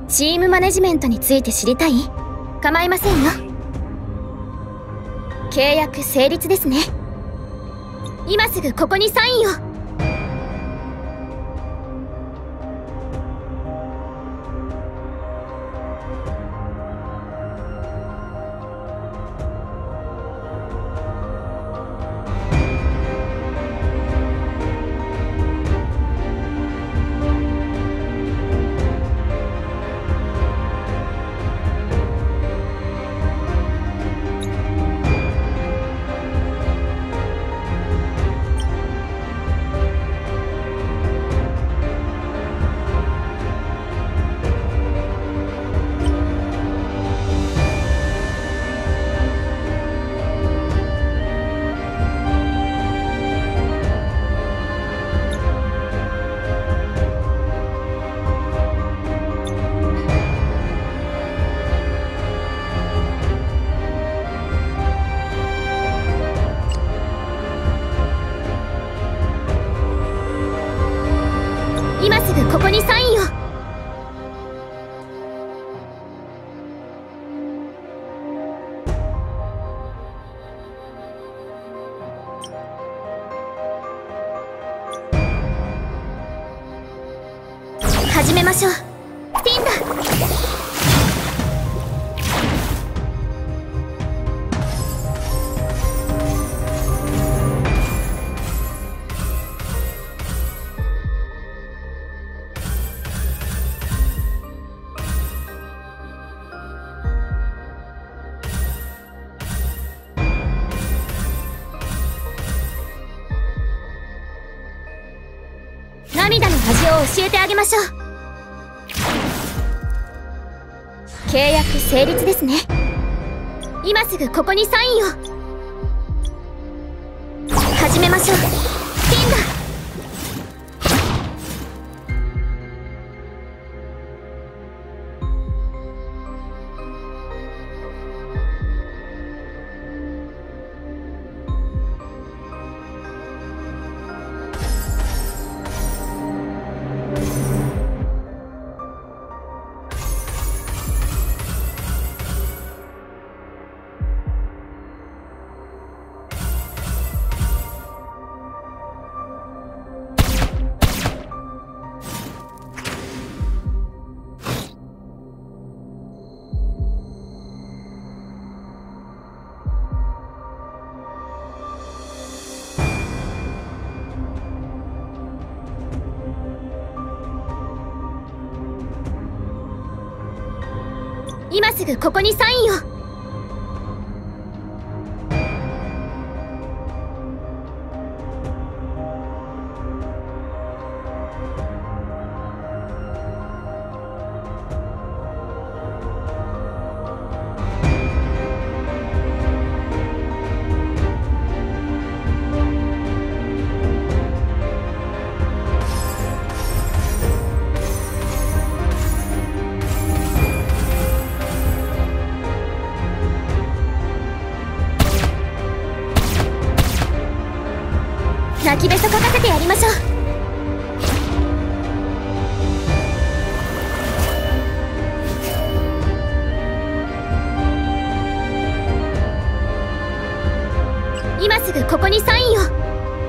チームマネジメントについて知りたい？構いませんよ。契約成立ですね。今すぐここにサインを。今すぐここにサインを。始めましょう。ティンダ。涙の味を教えてあげましょう。契約成立ですね。今すぐここにサインを。始めましょう。ティンダ。今すぐここにサインを。泣きべそかかせてやりましょう。今すぐここにサインを。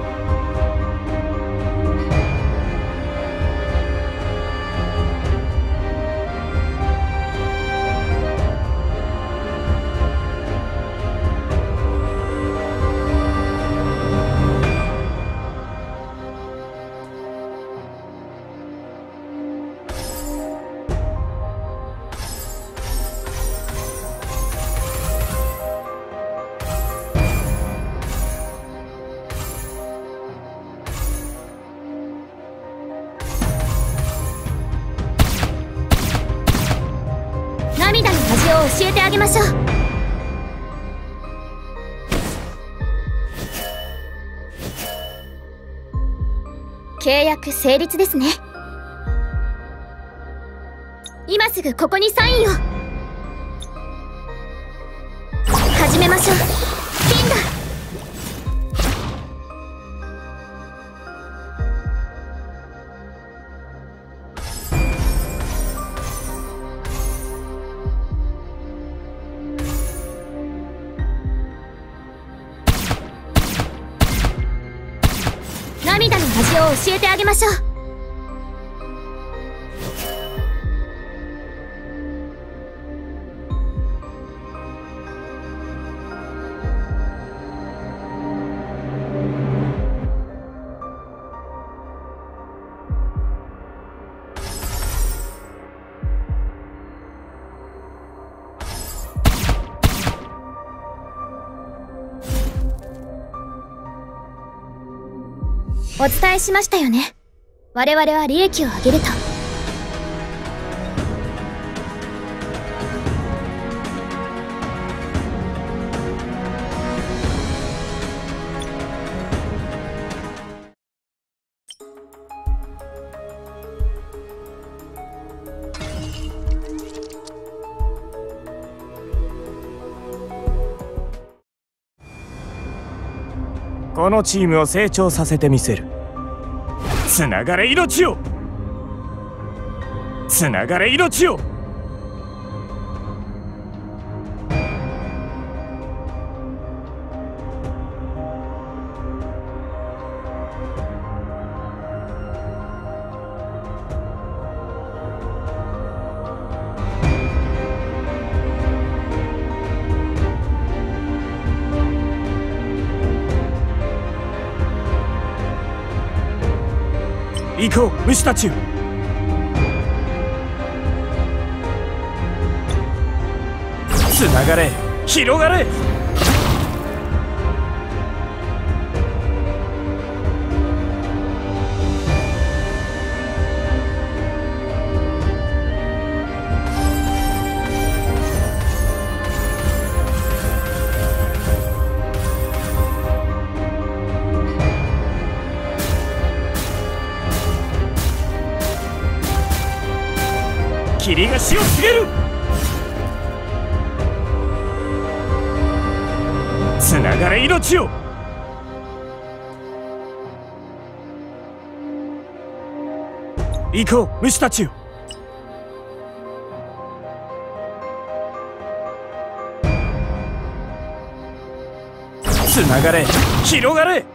涙の味を教えてあげましょう。契約成立ですね。今すぐここにサインを。始めましょう。ティンダ。 教えてあげましょう。お伝えしましたよね。我々は利益を上げると。 このチームを成長させてみせる。つながれ命よ、つながれ命よ。行こう虫たちよ。つながれ、広がれ。霧が死を告げる。つながれ命よ。行こう虫たちよ。つながれ、広がれ。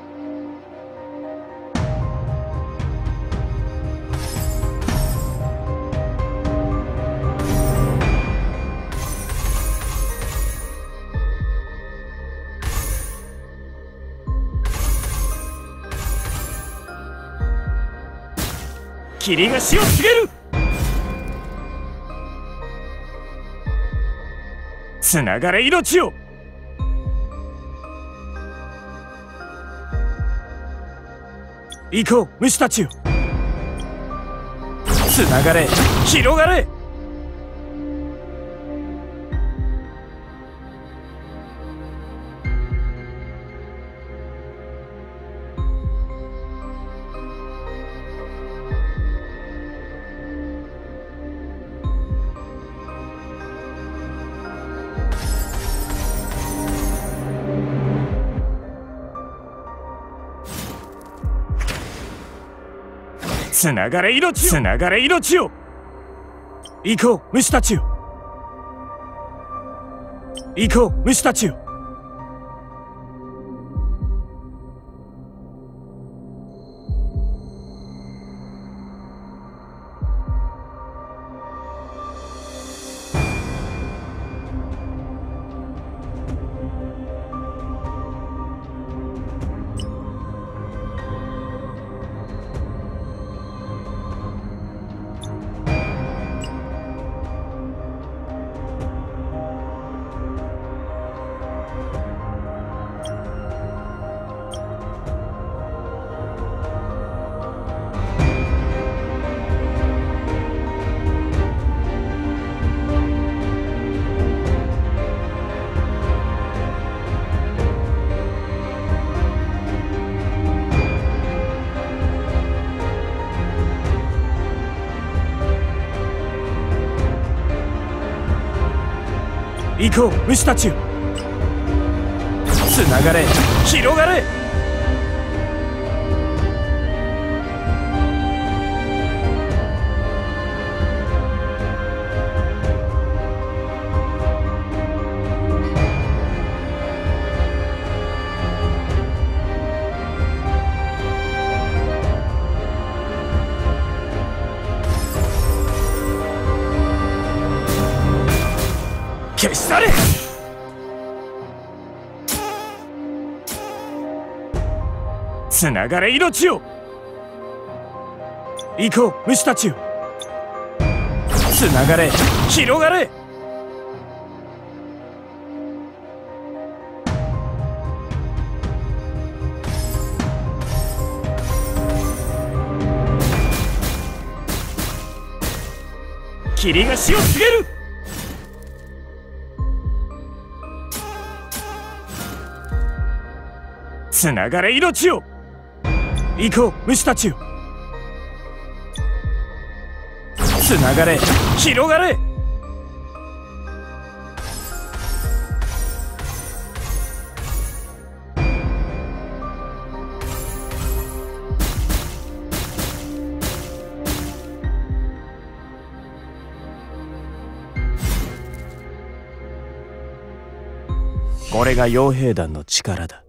霧が死を告げる。つながれ命よ。行こう虫たちよ。つながれ、広がれ。つながれ命よ、つながれ命よ。行こう虫たちよ。行こう虫たちよ。行こう虫たちよ。つながれ、広がれ。 消し去れ。つながれ命よ。行こう虫たちよ。つながれ広がれ。霧が死を告げる。つながれ命よ。行こう虫たちよ。つながれ広がれ。これが傭兵団の力だ。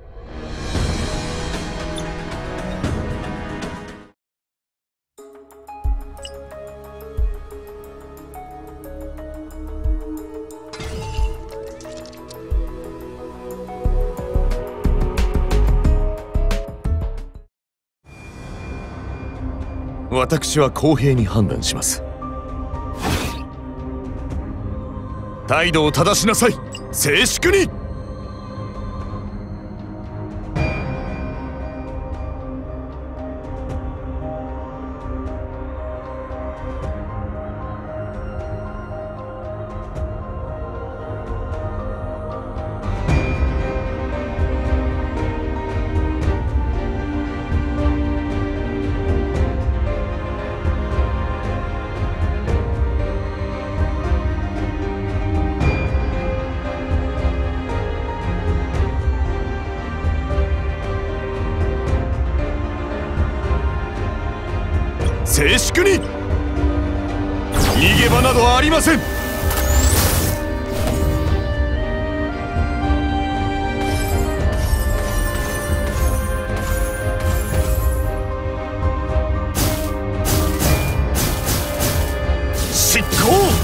私は公平に判断します。態度を正しなさい。静粛に。静粛に。逃げ場などはありません。執行。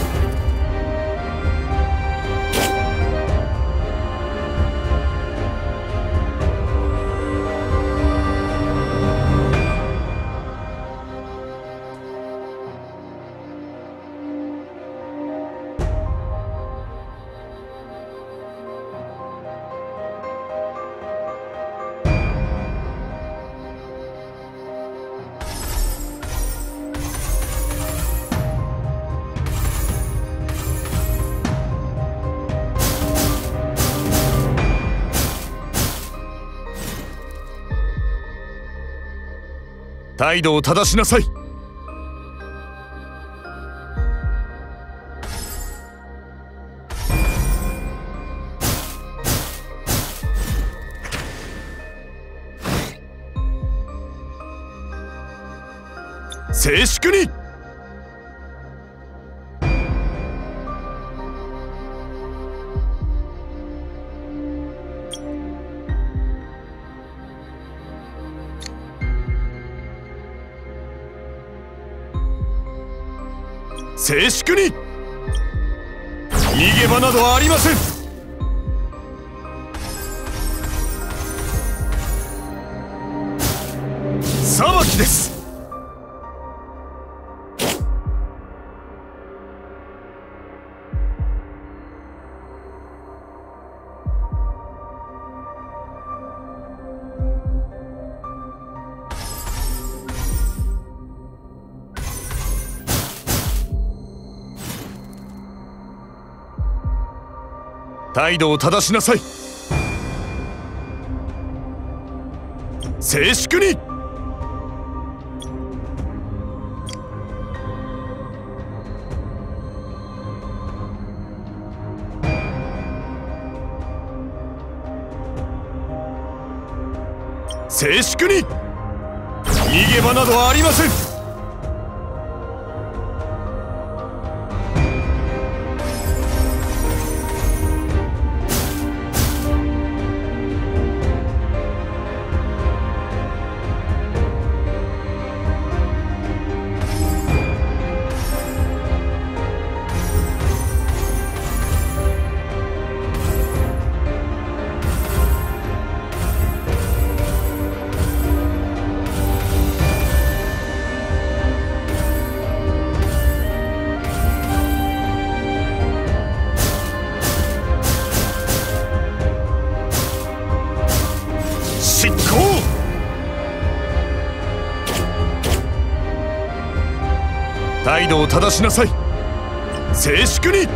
態度を正しなさい。静粛に。静粛に。逃げ場などはありません。裁きです。態度を正しなさい。静粛に。静粛に。逃げ場などはありません。 態度を正しなさい。静粛に。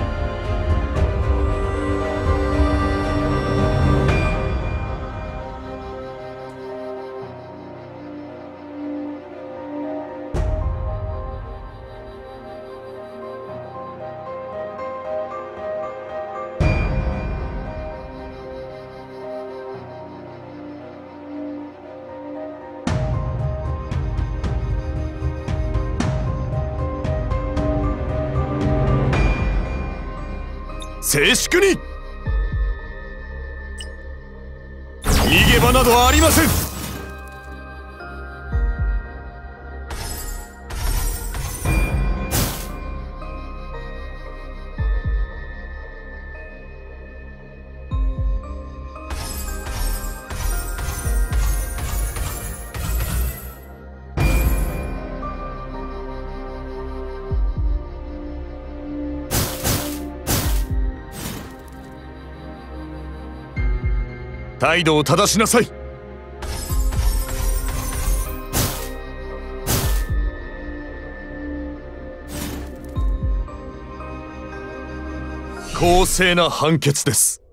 静粛に。逃げ場などありません。態度を正しなさい。公正な判決です。